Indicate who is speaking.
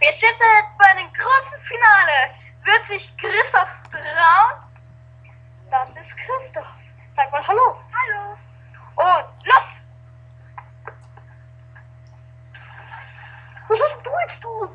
Speaker 1: Wir sind jetzt bei dem großen Finale. Wird sich Christoph trauen? Das ist Christoph. Sag mal Hallo. Hallo. Und los! Was hast du jetzt tun?